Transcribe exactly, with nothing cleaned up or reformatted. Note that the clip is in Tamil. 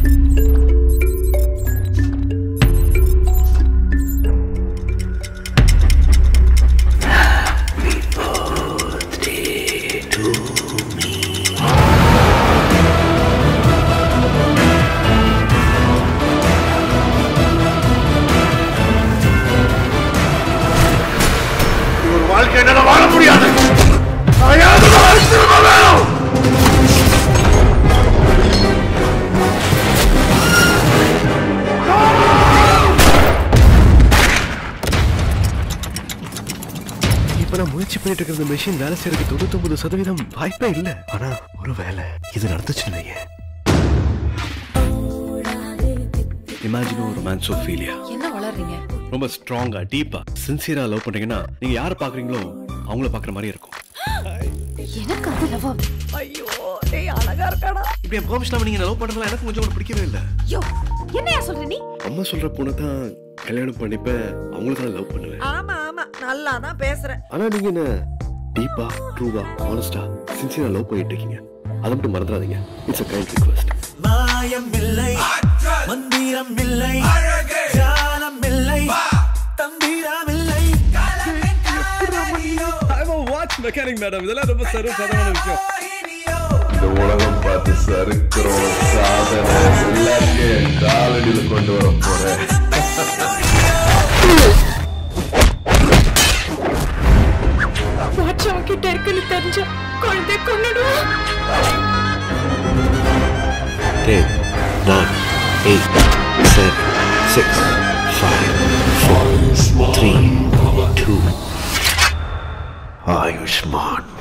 வாழ்க்கை என்னால வாழ முடியாது. இப்ப நான் முயற்சி பண்ணிட்டு இருக்கிற மெஷின் வேலை செய்யறதுக்கு தொண்ணூத்தி ஒன்பது சதவீதம் வாய்ப்பே இல்ல. ஆனா ஒரு வேலை இது நடந்துச்சுன்னு வைங்க. Imagine a romance of Ophelia. என்ன வளர்றீங்க? ரொம்ப ஸ்ட்ராங்கா டீப்பா சின்சியரா லவ் பண்றீங்கன்னா நீங்க யாரை பாக்குறீங்களோ அவங்கள பாக்குற மாதிரி இருக்கும். எனக்கு அது லவ். ஐயோ டேய் அழகா இருக்காடா. இப்ப என் பெர்மிஷன் நீங்க லவ் பண்றதுல எனக்கு கொஞ்சம் கூட பிடிக்கவே இல்ல. ஐயோ என்னையா சொல்ற நீ? அம்மா சொல்ற பொண்ணை தான் கல்யாணம் பண்ணிப்ப அவங்கள தான் லவ் பண்ணுவேன். ஆமா ஆமா நல்லா தான் பேசுற. ஆனா நீங்க என்ன டீப்பா ட்ரூவா ஹானஸ்டா சின்சியரா லவ் பண்ணிட்டு இருக்கீங்க. அதை மட்டும் மறந்துடாதீங்க. It's a kind request. மாயம் இல்லை மந்திரம் இல்லை ஜாலம் இல்லை தந்திரம் இல்லை. I'm a watch mechanic madam. இதெல்லாம் ரொம்ப சர்வ சாதாரண விஷயம். இந்த உலகம் பார்த்து சறுக்கிறோம் சாதனை எல்லாத்தையும் காலடியில கொண்டு வர போறேன். வாட்ச் அவகிட்ட இருக்குன்னு தெரிஞ்ச குழந்தை கொன்னுடுவோம். ten, nine, eight, seven, six, five, four, three, two. Ayushman.